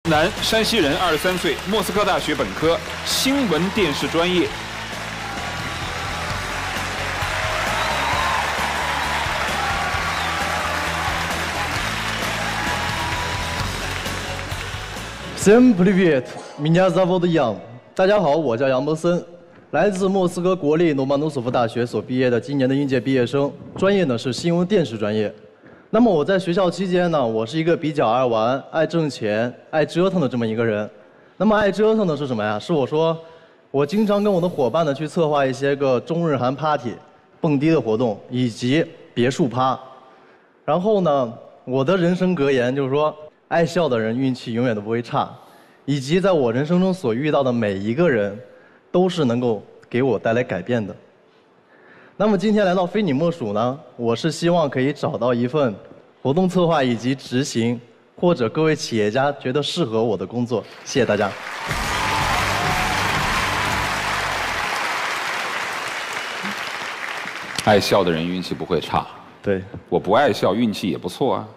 男，山西人，23岁，莫斯科大学本科，新闻电视专业。 Всем привет, меня зовут Ян。大家好，我叫杨博森，来自莫斯科国立罗曼诺索夫大学所毕业的今年的应届毕业生，专业呢是新闻电视专业。那么我在学校期间呢，我是一个比较爱玩、爱挣钱、爱折腾的这么一个人。那么爱折腾的是什么呀？是我经常跟我的伙伴呢去策划一些个中日韩 party、蹦迪的活动以及别墅趴。然后呢，我的人生格言就是说，爱笑的人运气永远都不会差，以及在我人生中所遇到的每一个人，都是能够给我带来改变的。那么今天来到非你莫属呢，我是希望可以找到一份活动策划以及执行，或者各位企业家觉得适合我的工作。谢谢大家。 爱笑的人运气不会差。 对， 我不爱笑，运气也不错啊。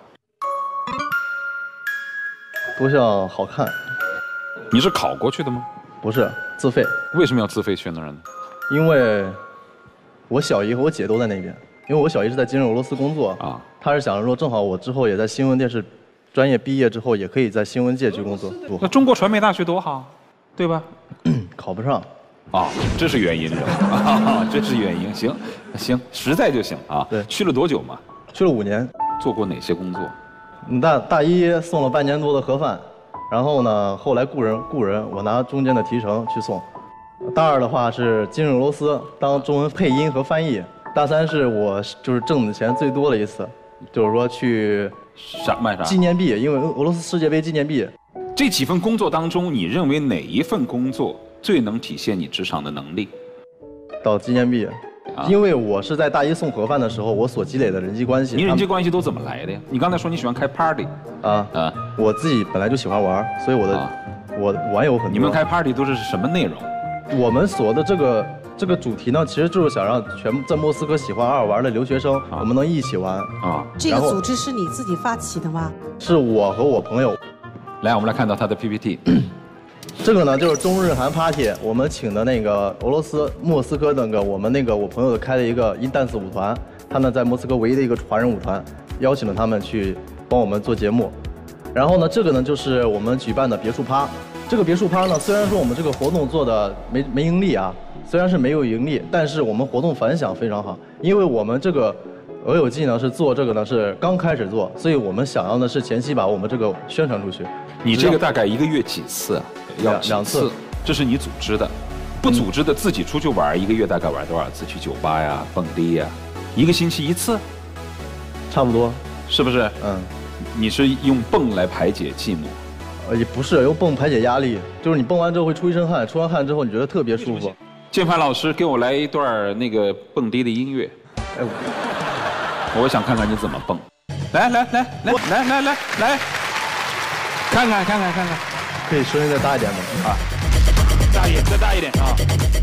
多少好看？ 你是考过去的吗？ 不是，自费。 为什么要自费去那儿呢？ 因为我小姨和我姐都在那边，因为我小姨是在今日俄罗斯工作啊，她是想着说，正好我之后也在新闻电视专业毕业之后，也可以在新闻界去工作。 那中国传媒大学多好，对吧？ 考不上。 啊，这是原因是吧？这是原因。行，行，实在就行啊。 对， 去了多久嘛？ 去了5年。 做过哪些工作？ 大一送了半年多的盒饭，然后呢，后来雇人，我拿中间的提成去送。大二的话是进入俄罗斯当中文配音和翻译。大三是我就是挣的钱最多的一次，就是说去卖啥？纪念币，因为俄罗斯世界杯纪念币。 这几份工作当中，你认为哪一份工作最能体现你职场的能力？ 到纪念币。因为我是在大一送盒饭的时候，我所积累的人际关系。 你人际关系都怎么来的呀？你刚才说你喜欢开 party， 我自己本来就喜欢玩，所以我玩有很多。 你们开 party 都是什么内容？ 我们所的这个主题呢，其实就是想让全部在莫斯科喜欢爱玩的留学生，我们能一起玩啊。 这个组织是你自己发起的吗？ 是我和我朋友。 来，我们来看到他的 PPT。 这个呢就是中日韩 party， 我们请的那个俄罗斯莫斯科我朋友开了一个音 dance 舞团，他呢在莫斯科唯一的一个华人舞团，邀请了他们去帮我们做节目。然后呢，这个呢就是我们举办的别墅趴。这个别墅趴呢，虽然说我们这个活动做的没盈利啊，虽然是没有盈利，但是我们活动反响非常好，因为我们这个俄友记呢是做这个呢是刚开始做，所以我们想要的是前期把我们这个宣传出去。 你这个大概1个月几次啊？要 2次， 这是你组织的，不组织的自己出去玩，1个月大概玩多少次？去酒吧呀、蹦迪呀，1个星期1次， 差不多， 是不是？你是用蹦来排解寂寞？ 也不是用蹦排解压力，就是你蹦完之后会出一身汗，出完汗之后你觉得特别舒服。 键盘老师给我来一段那个蹦迪的音乐，我想看看你怎么蹦。来，看看。 可以声音再大一点吗？ 大一点，再大一点啊！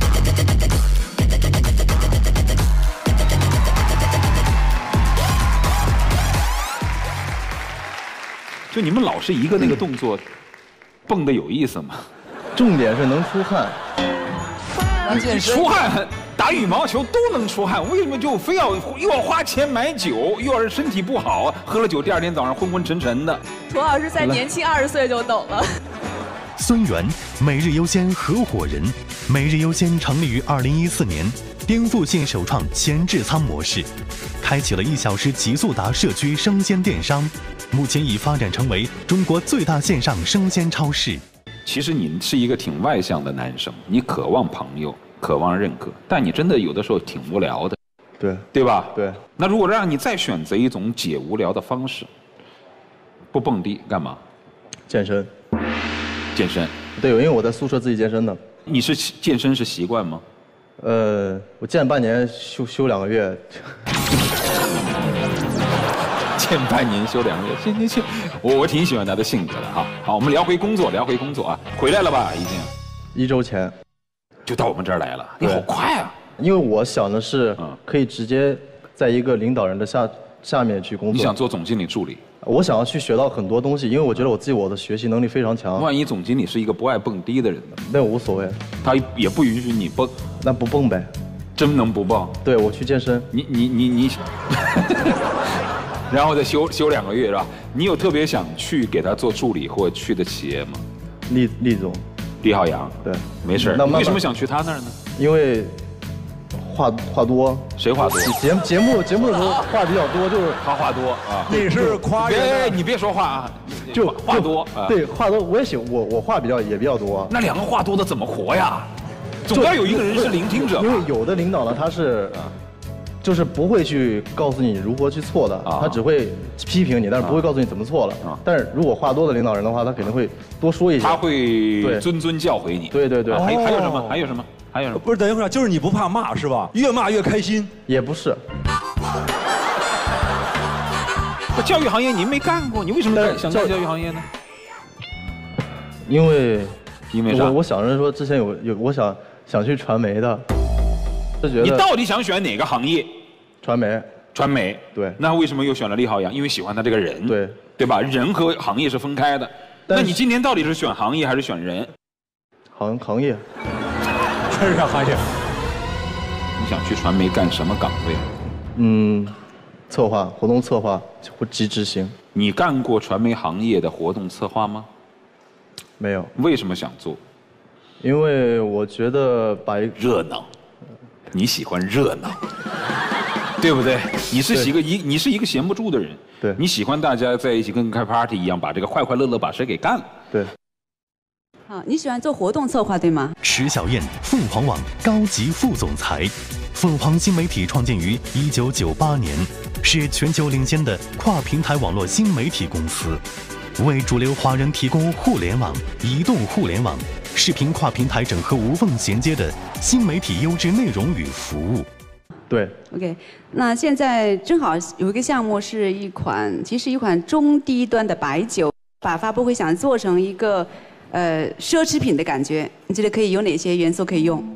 就你们老是一个那个动作，蹦的有意思吗？ 重点是能出汗。 出汗，打羽毛球都能出汗，为什么就非要又要花钱买酒，又要是身体不好，喝了酒第2天早上昏昏沉沉的？ 涂老师才年轻20岁就懂了。 孙源，每日优先合伙人。每日优先成立于2014年，颠覆性首创前置仓模式，开启了1小时极速达社区生鲜电商，目前已发展成为中国最大线上生鲜超市。 其实你是一个挺外向的男生，你渴望朋友，渴望认可，但你真的有的时候挺无聊的，对吧？ 对。 那如果让你再选择一种解无聊的方式，不蹦迪干嘛？ 健身。 健身。 对，因为我在宿舍自己健身的。 你是健身是习惯吗？ 我健半年，休2个月。 健半年休2个月，行，我挺喜欢他的性格的哈。好，我们聊回工作啊，回来了吧？已经。1 周前。 就到我们这儿来了，你好快啊！ 因为我想的是，可以直接在一个领导人的下面去工作。 你想做总经理助理？ 我想要去学到很多东西，因为我觉得我的学习能力非常强。 万一总经理是一个不爱蹦迪的人呢？ 那无所谓， 他也不允许你蹦。 那不蹦呗？ 真能不蹦？ 对，我去健身。 你，然后再休2个月是吧？你有特别想去给他做助理或去的企业吗？ 厉总， 李浩洋。 对， 没事。那为什么想去他那儿呢？ 因为话多。 谁话多？ 节目的时候话比较多，就是他话多啊。 你是夸人？ 你别说话啊， 就话多。 对，话多我也行，我话也比较多。 那2个话多的怎么活呀？总要有一个人是聆听者。 因为有的领导呢，他是。就是不会去告诉你如何去错的，他只会批评你，但是不会告诉你怎么错了。但是如果话多的领导人的话，他肯定会多说一些， 他会谆教诲你。 对。 还有什么？还有什么？ 不是，等一会儿，就是你不怕骂是吧？越骂越开心？ 也不是。 教育行业您没干过，你为什么想干教育行业呢？ 因为啥？ 我想着说之前有我想去传媒的。 你到底想选哪个行业？ 传媒。对。 那为什么又选了厉浩洋？因为喜欢他这个人。对吧？人和行业是分开的。那你今年到底是选行业还是选人？ 行业。 真是行业。 你想去传媒干什么岗位？ 活动策划或及执行。 你干过传媒行业的活动策划吗？ 没有。 为什么想做？ 因为我觉得热闹。你喜欢热闹，对不对？你是一个闲不住的人， 对， 你喜欢大家在一起跟开 party 一样，把这个快快乐乐把事给干了， 对。 好，你喜欢做活动策划对吗？ 池小燕，凤凰网高级副总裁。凤凰新媒体创建于1998年，是全球领先的跨平台网络新媒体公司，为主流华人提供互联网、移动互联网、视频跨平台整合无缝衔接的新媒体优质内容与服务。 对。 OK， 那现在正好有一个项目是一款中低端的白酒，把发布会想做成一个奢侈品的感觉，你觉得可以有哪些元素可以用？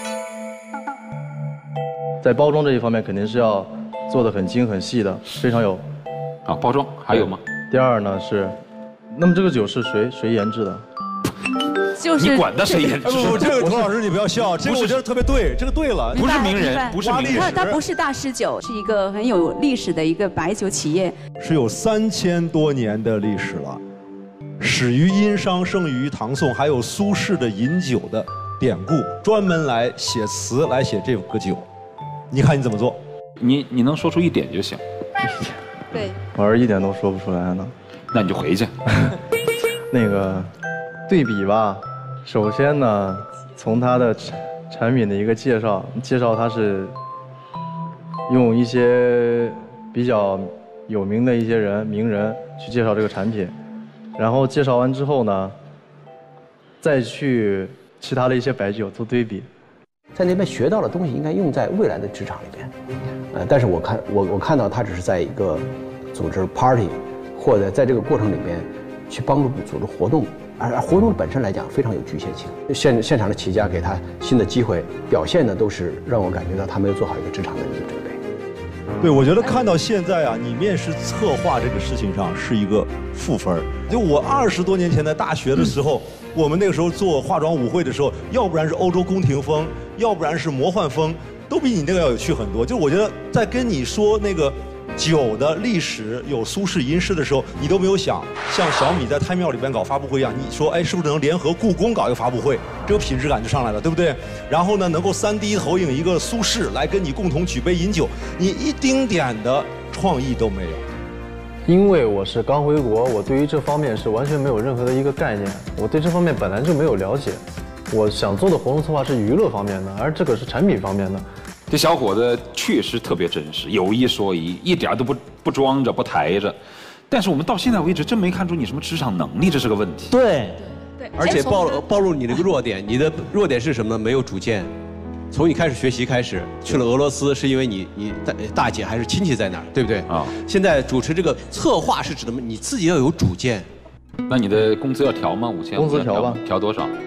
在包装这一方面肯定是要做得很精很细的，非常有。 包装还有吗？ 第二呢是，那么这个酒是谁研制的？ 就是你管他谁研制？ 不，这个涂老师你不要笑，这个我觉得特别对，这个对了。 不是名人，不是名人。 它不是大师酒，是一个很有历史的一个白酒企业， 是有3000多年的历史了，始于殷商，盛于唐宋，还有苏轼的饮酒的典故，专门来写词来写这个酒。你看你怎么做？ 你能说出1点就行。 对。 我要是1点都说不出来呢， 那你就回去。 那个对比吧，首先呢，从它的产品的一个介绍它是用一些比较有名的一些名人去介绍这个产品，然后介绍完之后呢，再去其他的一些白酒做对比。 在那边学到的东西应该用在未来的职场里边，但是我看到他只是在一个组织 party， 或者在这个过程里边去帮助组织活动，而活动本身来讲非常有局限性。现场的企业家给他新的机会，表现的都是让我感觉到他没有做好一个职场的一个准备。 对，我觉得看到现在啊，你面试策划这个事情上是一个负分。就我20多年前在大学的时候，我们那个时候做化妆舞会的时候，要不然是欧洲宫廷风，要不然是魔幻风，都比你那个要有趣很多。就我觉得在跟你说那个酒的历史有苏轼吟诗的时候，你都没有想像小米在太庙里边搞发布会一样，你说哎，是不是能联合故宫搞一个发布会，这个品质感就上来了，对不对？然后呢，能够3D 投影一个苏轼来跟你共同举杯饮酒，你一丁点的创意都没有。 因为我是刚回国，我对于这方面是完全没有任何的一个概念，我对这方面本来就没有了解。我想做的活动策划是娱乐方面的，而这个是产品方面的。 这小伙子确实特别真实，有一说一，一点都不装着不抬着。但是我们到现在为止真没看出你什么职场能力，这是个问题。 对，而且暴露你的一个弱点，你的弱点是什么呢？没有主见。从你开始学习开始，去了俄罗斯是因为你大姐还是亲戚在那儿，对不对？啊。现在主持这个策划是指的你自己要有主见。 那你的工资要调吗？5000？ 工资调吧。 调多少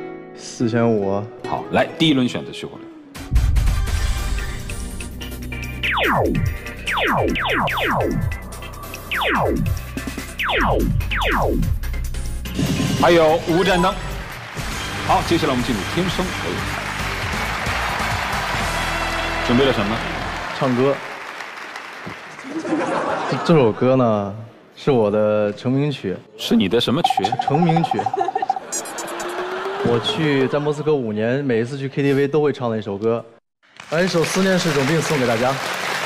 ？4500。 好，来第一轮选择徐国亮。 还有5盏灯。好，接下来我们进入天生的舞台。准备了什么？ 唱歌。这首歌呢，是我的成名曲。 是你的什么曲？ 成名曲。我在莫斯科5年，每一次去 KTV 都会唱的一首歌。把一首《思念是种病》送给大家。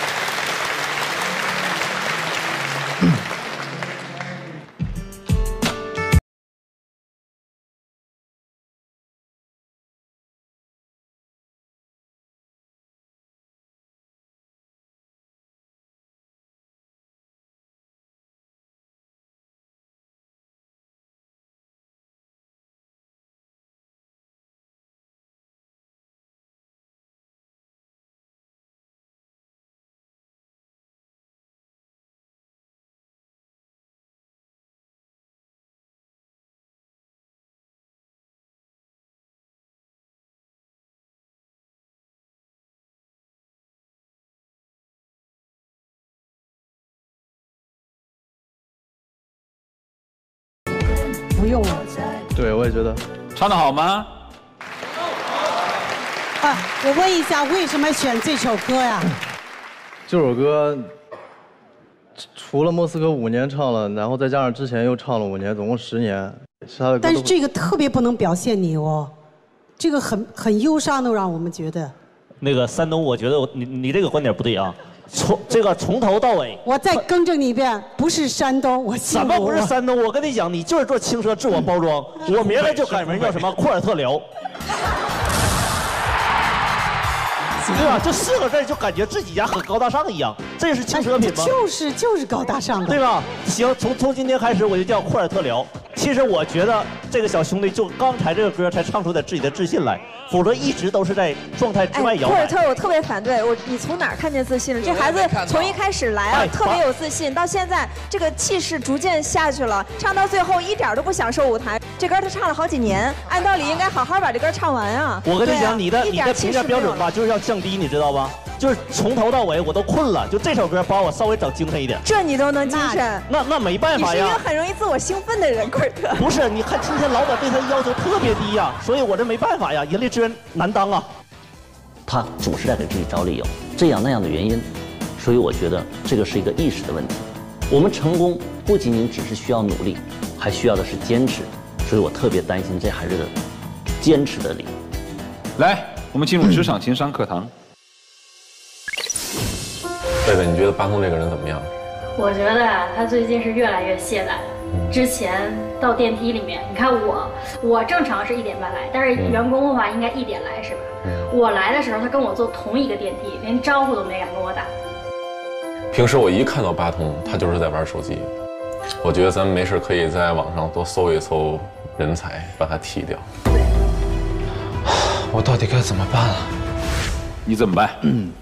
不用了。 对，我也觉得。 唱得好吗？ 我问一下，为什么选这首歌呀？ 这首歌除了莫斯科5年唱了，然后再加上之前又唱了5年，总共10年。 但是这个特别不能表现你哦，这个很忧伤的，让我们觉得。 那个山东，我觉得你这个观点不对啊。从头到尾， 我再更正你一遍，不是山东，我姓什么不是山东？我跟你讲，你就是做轻奢自我包装，我明儿就改名叫什么库尔特辽，对吧？这4个字就感觉自己家很高大上一样，这是轻奢品吗？ 就是高大上的， 对吧？行，从今天开始我就叫库尔特辽。其实我觉得这个小兄弟就刚才这个歌才唱出点自己的自信来，否则一直都是在状态之外摇摆。 库尔特，我特别反对，你从哪儿看见自信了？这孩子从一开始来啊，特别有自信，到现在这个气势逐渐下去了，唱到最后一点都不享受舞台。这歌他唱了好几年，按道理应该好好把这歌唱完啊。 我跟你讲，你的评价标准吧，就是要降低，你知道吧？就是从头到尾我都困了，就这首歌把我稍微整精神一点。 这你都能精神？ 那没办法呀。 你是一个很容易自我兴奋的人，库尔特。 不是，你看今天老板对他的要求特别低呀，所以我这没办法呀，人力资源难当啊。 他总是在给自己找理由，这样那样的原因，所以我觉得这个是一个意识的问题。我们成功不仅仅只是需要努力，还需要的是坚持，所以我特别担心这孩子的坚持的力。 来，我们进入职场情商课堂。 贝贝，你觉得巴通这个人怎么样？ 我觉得他最近是越来越懈怠。之前到电梯里面，你看我正常是1点半来，但是员工的话应该1点来是吧？我来的时候，他跟我坐同一个电梯，连招呼都没敢跟我打。 平时我一看到巴通，他就是在玩手机。我觉得咱们没事可以在网上多搜一搜人才，把他踢掉。我到底该怎么办啊？ 你怎么办？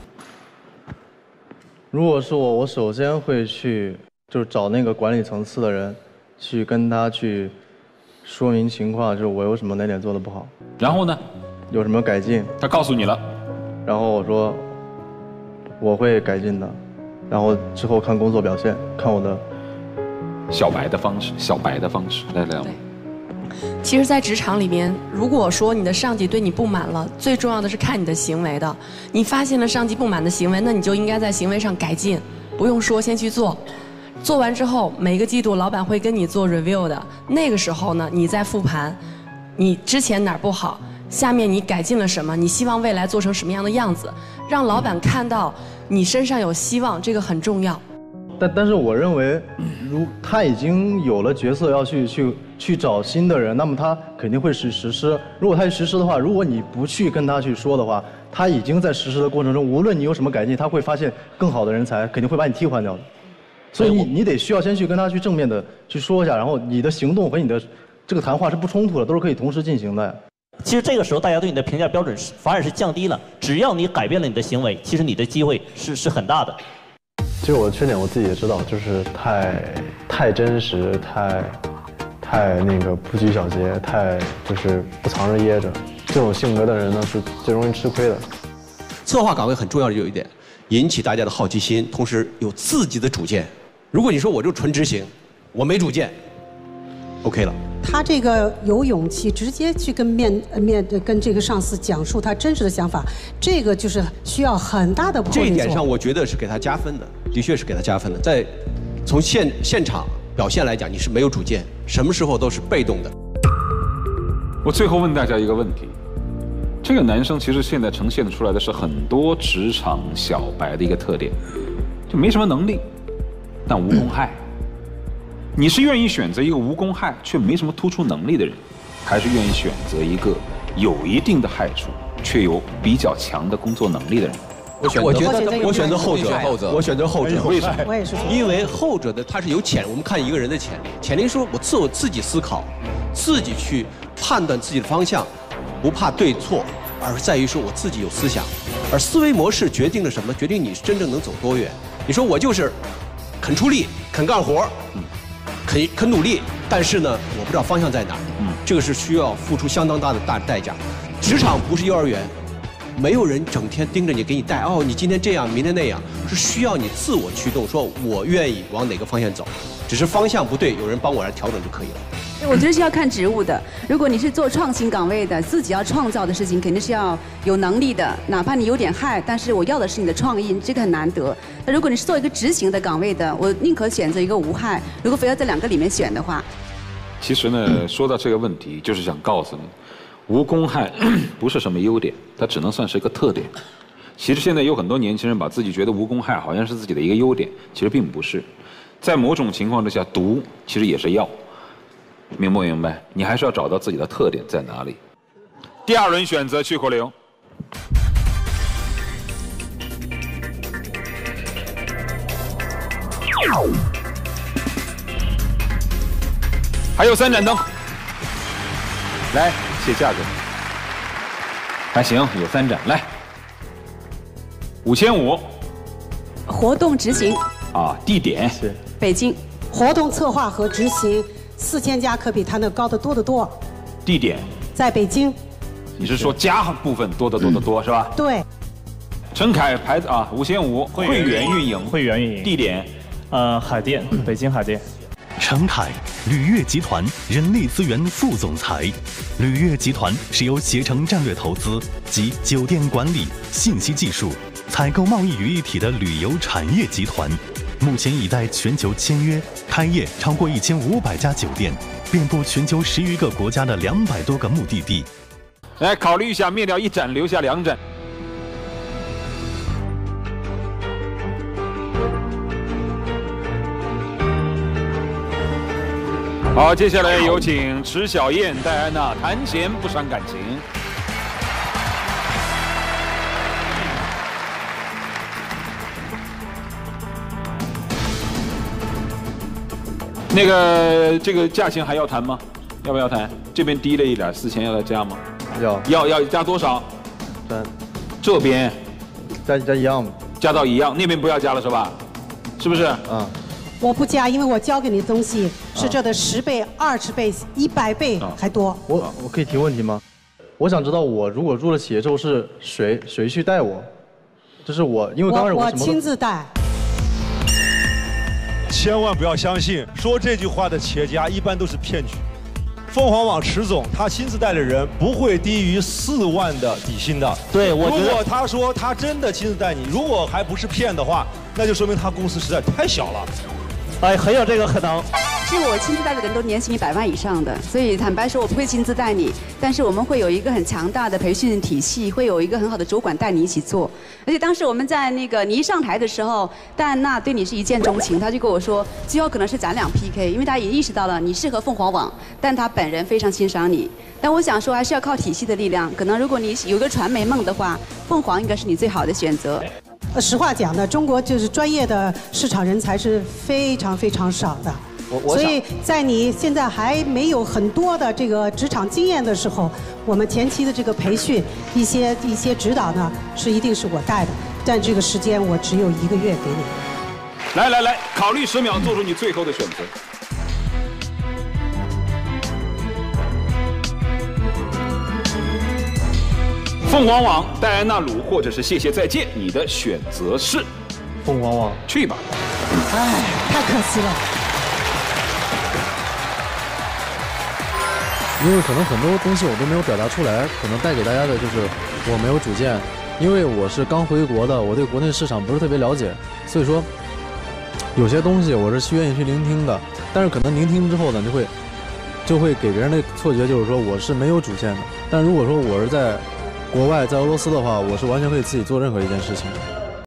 如果是我首先会去就是找那个管理层次的人，去跟他去说明情况，就是我有什么哪点做的不好， 然后呢， 有什么改进。 他告诉你了， 然后我说我会改进的，然后之后看工作表现，看我的小白的方式，来聊。 其实，在职场里面，如果说你的上级对你不满了，最重要的是看你的行为的。你发现了上级不满的行为，那你就应该在行为上改进，不用说，先去做。做完之后，每个季度老板会跟你做 review 的。那个时候呢，你再复盘，你之前哪儿不好，下面你改进了什么，你希望未来做成什么样的样子，让老板看到你身上有希望，这个很重要。 但是我认为，如他已经有了角色要去找新的人，那么他肯定会实施。如果他去实施的话，如果你不去跟他去说的话，他已经在实施的过程中，无论你有什么改进，他会发现更好的人才，肯定会把你替换掉的。所以你得需要先去跟他去正面的去说一下，然后你的行动和你的这个谈话是不冲突的，都是可以同时进行的。 其实这个时候大家对你的评价标准反而是降低了，只要你改变了你的行为，其实你的机会是很大的。 其实我的缺点我自己也知道，就是太真实，太那个不拘小节，太就是不藏着掖着。这种性格的人呢是最容易吃亏的。 策划岗位很重要的有一点， 引起大家的好奇心，同时有自己的主见。如果你说我就纯执行，我没主见 ，OK 了。 他这个有勇气直接去跟这个上司讲述他真实的想法，这个就是需要很大的魄力。 这一点上，我觉得是给他加分的，的确是给他加分的。在从现场表现来讲，你是没有主见，什么时候都是被动的。 我最后问大家一个问题：这个男生其实现在呈现出来的是很多职场小白的一个特点，就没什么能力，但无公害。你是愿意选择一个无公害却没什么突出能力的人，还是愿意选择一个有一定的害处却有比较强的工作能力的人？ 我选择后者，我选择后者。 为什么？ 我也是。 因为后者的他是有潜力，我们看一个人的潜力。潜力说我自己思考，自己去判断自己的方向，不怕对错，而在于说我自己有思想。而思维模式决定了什么？决定你真正能走多远。你说我就是肯出力、肯干活，肯努力，但是呢，我不知道方向在哪儿。这个是需要付出相当大的代价。职场不是幼儿园。没有人整天盯着你，给你带哦，你今天这样，明天那样，是需要你自我驱动，说我愿意往哪个方向走，只是方向不对，有人帮我来调整就可以了。 我觉得是要看职务的。如果你是做创新岗位的，自己要创造的事情，肯定是要有能力的。哪怕你有点害，但是我要的是你的创意，这个很难得。那如果你是做一个执行的岗位的，我宁可选择一个无害。如果非要在两个里面选的话， 其实呢，说到这个问题，就是想告诉你。无公害不是什么优点，它只能算是一个特点。其实现在有很多年轻人把自己觉得无公害好像是自己的一个优点，其实并不是。在某种情况之下，毒其实也是药。明不明白？你还是要找到自己的特点在哪里。第二轮选择去口令。还有3盏灯。来，谢价格。还行，有3盏。来，5500。 活动执行。 啊，地点是北京。 活动策划和执行，4000加可比他那高得多得多。 地点在北京。 你是说加部分多得多得多是吧？ 对。 陈凯牌子啊，5500会员运营。 会员运营。 地点， 海淀，北京海淀。 陈凯，旅悦集团人力资源副总裁。旅悦集团是由携程战略投资及酒店管理、信息技术、采购贸易于一体的旅游产业集团。目前已在全球签约开业超过1500家酒店，遍布全球10余个国家的200多个目的地。 来考虑一下，灭掉1盏，留下2盏。好，接下来有请池小燕、戴安娜谈钱不伤感情。那个，这个价钱还要谈吗？要不要谈？这边低了一点，4000要再加吗？要加多少？这边加一样， 加到一样，那边不要加了是吧？是不是？ 嗯。 我不加，因为我教给你的东西是这的10倍、20倍、100倍还多。 我可以提问题吗？我想知道，我如果入了企业之后是谁去带我？就是我，因为刚开始我亲自带。 千万不要相信说这句话的企业家一般都是骗局。凤凰网池总他亲自带的人不会低于4万的底薪的。 对，如果他说他真的亲自带你，如果还不是骗的话，那就说明他公司实在太小了。 哎，很有这个可能。 是我亲自带的人都年薪100万以上的，所以坦白说我不会亲自带你，但是我们会有一个很强大的培训体系，会有一个很好的主管带你一起做。而且当时我们在那个你一上台的时候，戴安娜对你是一见钟情，她就跟我说，最后可能是咱俩 PK， 因为她已经意识到了你适合凤凰网，但她本人非常欣赏你。但我想说还是要靠体系的力量，可能如果你有个传媒梦的话，凤凰应该是你最好的选择。 实话讲呢，中国就是专业的市场人才是非常非常少的。所以在你现在还没有很多的这个职场经验的时候，我们前期的这个培训、一些指导呢，一定是我带的。但这个时间我只有1个月给你。 来，考虑10秒，做出你最后的选择。 凤凰网、戴安娜鲁或者是谢谢再见，你的选择是？ 凤凰网， 去吧。 哎，太可惜了。 因为可能很多东西我都没有表达出来，可能带给大家的就是我没有主见，因为我是刚回国的，我对国内市场不是特别了解，所以说有些东西我是愿意去聆听的，但是可能聆听之后呢，就会给别人的错觉就是说我是没有主见的，但如果说我是在国外，在俄罗斯的话，我是完全可以自己做任何一件事情的。